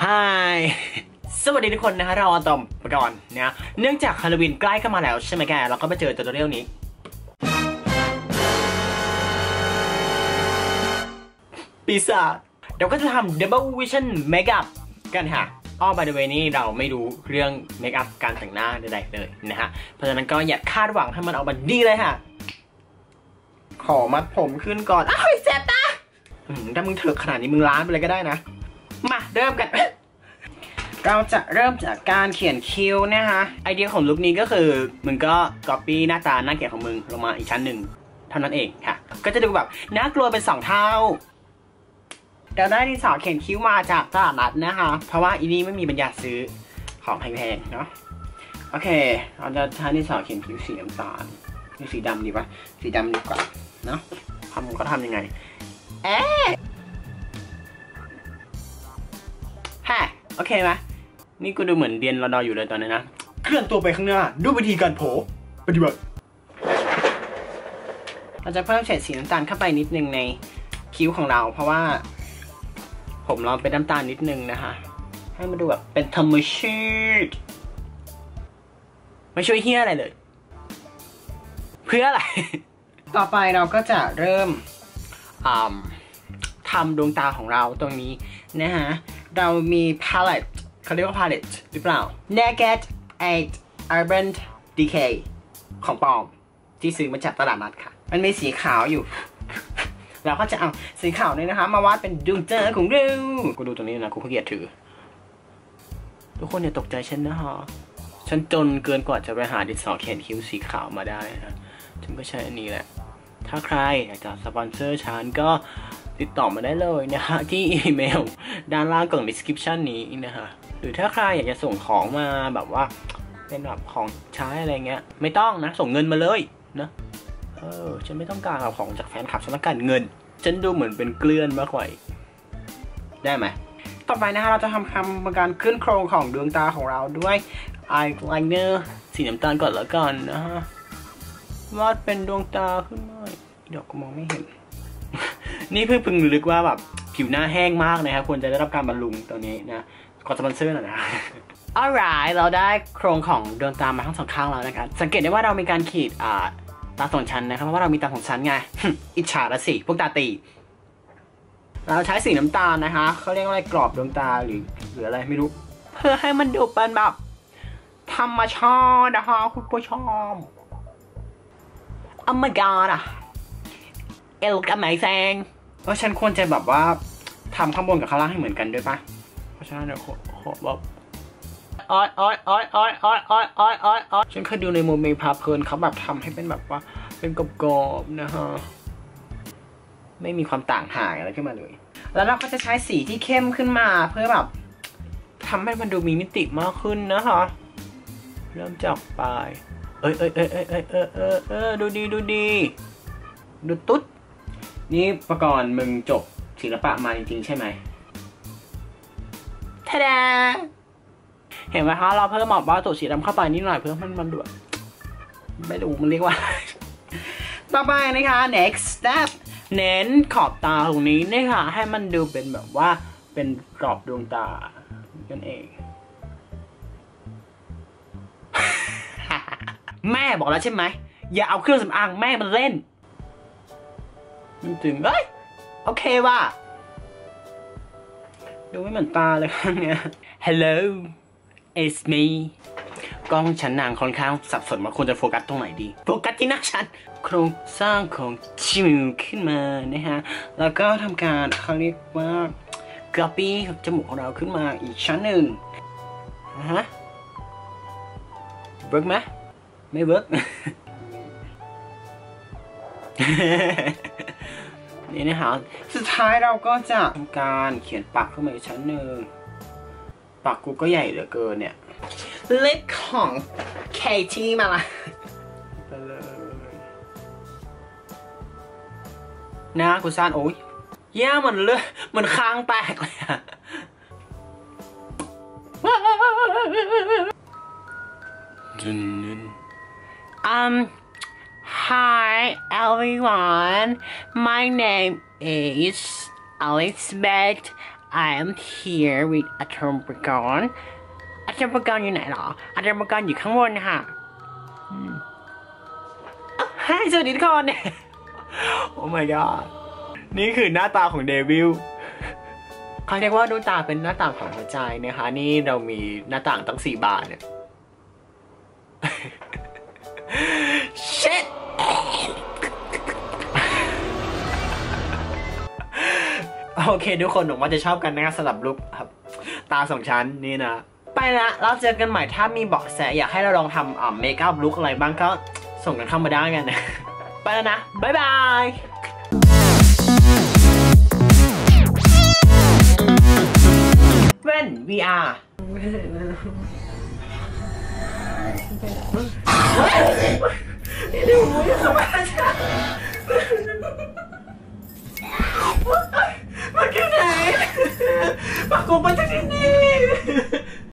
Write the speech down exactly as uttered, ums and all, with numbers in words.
Hi สวัสดีทุกคนนะฮะเราอะตอมไปก่อนนะเนื่องจากฮาโลวีนใกล้เข้ามาแล้วใช่ไหมแกเราก็ไปเจอตัวเรื่องนี้ปีศาจเดี๋ยวก็จะทำ Double Vision Makeup กันค่ะอ้อ by the way นี่เราไม่รู้เรื่องเมคอัพการแต่งหน้าใดๆเลยนะฮะเพราะฉะนั้นก็อย่าคาดหวังให้มันออกมาดีเลยค่ะขอมัดผมขึ้นก่อนอ้าวแสบตาถ้ามึงเถอะขนาดนี้มึงล้างไปเลยก็ได้นะมาเริ่มกันเราจะเริ่มจากการเขียนคิ้วนะคะไอเดียของลุคนี้ก็คือมึงก็ copy หน้าตาหน้าเขียนของมึงลงมาอีกชั้นหนึ่งเท่านั้นเองค่ะก็จะดูแบบน่ากลัวเป็นสองเท่าเดี๋ยวได้ดินสอเขียนคิ้วมาจากตลาดนัดนะคะเพราะว่าอีนี่ไม่มีปัญญาซื้อของแพงๆเนาะโอเคเราจะใช้ดินสอเขียนคิ้วสีน้ำตาลนี่สีดำดีปะสีดำดีกว่าเนาะทำก็ทำยังไงเอ๊ะฮะโอเคไหมนี่กูดูเหมือนเรียนรอดออยู่เลยตอนนี้นะเคลื่อนตัวไปข้างหน้าด้วยวิธีการโผปฏิบัติเราจะเพิ่มเฉดสีน้ำตาลเข้าไปนิดนึงในคิ้วของเราเพราะว่าผมเราเป็นน้ำตาลนิดนึงนะคะให้มันดูแบบเป็นธรรมชาติไม่ช่วยเฮี้ยอะไรเลยเพื่ออะไร ต่อไปเราก็จะเริ่มทำดวงตาของเราตรงนี้นะฮะเรามี palette เขาเรียกว่า palette หรือเปล่า Naked eight Urban Decay ของปลอมที่ซื้อมาจากตลาดนัดค่ะมันมีสีขาวอยู่ เราก็จะเอาสีขาวนี่นะคะมาวาดเป็นดวงตาของเรากูดูตรงนี้นะกูขี้เกียจถือทุกคนอย่าตกใจฉันนะฮะฉันจนเกินกว่าจะไปหาดินสอเขียนคิ้วสีขาวมาได้นะฉันก็ใช้อันนี้แหละถ้าใครอยากจะสปอนเซอร์ฉันก็ติดต่อมาได้เลยนะฮะที่อีเมลด้านล่างกล่อง description นี้นะฮะหรือถ้าใครอยากจะส่งของมาแบบว่าเป็นแบบของใช้อะไรเงี้ยไม่ต้องนะส่งเงินมาเลยนะเออฉันไม่ต้องการเอาของจากแฟนคลับฉันต้องการเงินฉันดูเหมือนเป็นเกลื่อนมากกว่าได้ไหมต่อไปนะฮะเราจะทำคำการขึ้นโครงของดวงตาของเราด้วย eyeliner สีน้ำตาลก่อนแล้วกันนะฮะวาดเป็นดวงตาขึ้นมาเดี๋ยวก็มองไม่เห็น นี่เพิ่งพึงลึกว่าแบบผิวหน้าแห้งมากนะครับควรจะได้รับการบำรุงตรงนี้นะขอสปอนเซอร์หน่อยนะ alright เราได้โครงของดวงตามาทั้งสองข้างแล้วนะครับสังเกตได้ว่าเรามีการขีดอ่าตาสองชั้นนะครับเพราะว่าเรามีตาสองชั้นไง อิจฉาละสิพวกตาตีเราใช้สีน้ำตาลนะคะเขาเรียกว่าอะไรกรอบดวงตาหรือหรืออะไรไม่รู้เพื่อให้มันดูเป็นแบบธรรมชาตินะคะคุณผู้ชมOh my god อ่ะ It look amazing เพราะฉันควรจะแบบว่าทำข้างบนกับข้างล่างให้เหมือนกันด้วยปะเพราะฉะนั้นเดี๋ยวขอแบบอ้อยอ้อยอ้อยอ้อยอ้อยอ้อยอ้อยอ้อยอ้อยฉันเคยดูในโมเมพาเพลินเขาแบบทำให้เป็นแบบว่าเป็นกรอบๆนะฮะไม่มีความต่างห่างอะไรขึ้นมาเลยแล้วเราก็จะใช้สีที่เข้มขึ้นมาเพื่อแบบทำให้มันดูมีมิติมากขึ้นนะคะเริ่มจากปลายเอ้ยเอ้ยเอ้ยเอ้ยเอ้ยเอ้ยเอ้ยเอ้ยดูดีดูดีดูตุ๊ดนี่ประกรณ์มึงจบศิลปะมาจริงๆใช่ไหมทะดาเห็นไหมคะเราเพิ่มหมอกบ้าตัวสีดำเข้าไปนิดหน่อยเพื่อมันมันดูไม่รู้มันเรียกว่าต่อไปนะคะ next step เน้นขอบตาตรงนี้นะคะให้มันดูเป็นแบบว่าเป็นกรอบดวงตานั่นเองแม่บอกแล้วใช่ไหมอย่าเอาเครื่องสำอางแม่มันเล่นมันถึงเอ้ยโอเคว่ะดูไม่เหมือนตาเลยข้างเนี้ย Hello it's me กล้องฉันนางค่อนข้างสับสนว่าควรจะโฟกัสตรงไหนดีโฟกัสที่หน้าฉันโครงสร้างของจมูกขึ้นมานะฮะแล้วก็ทำการเขาเรียกว่า copy จมูกของเราขึ้นมาอีกชั้นหนึ่งนะฮะเวิร์กไหมไม่เวิร์ก นี่นะฮะสุดท้ายเราก็จะทำการเขียนปากขึ้นมาอีกชั้นหนึ่งปากกูก็ใหญ่เหลือเกินเนี่ยเล็บของเคที่มาละไปเลยนะกูซ่านโอ้ยแย่มันเลยมันค้างแตกเลยอะum hi everyone my name is Elizabeth I am here with อาจารย์ประกรณ์อาจารย์ประกรณ์อยู่ไหนหรออาจารย์ประกรณ์อยู่ข้างบนค่ะให้สวัสดีทุกคนโอ้ my god นี่คือหน้าตาของเดวิลเขาเรียกว่าดวงตาเป็นหน้าต่างของหัวใจนะคะนี่เรามีหน้าต่างตั้งสี่บานเนี่ย shit โอเคทุกคนหวังว่าจะชอบกันนะครับสำหรับลุคครับตาสองชั้นนี่นะไปละเราเจอกันใหม่ถ้ามีเบาะแสอยากให้เราลองทำอ่าเมคอัพลุคอะไรบ้างก็ส่งกันเข้ามาได้กันนะไปแล้วนะบ๊ายบายเว้น วี อาร์ นี่ดูมือสมาชิกมาแค่ไหนมากูมาจากที่นี่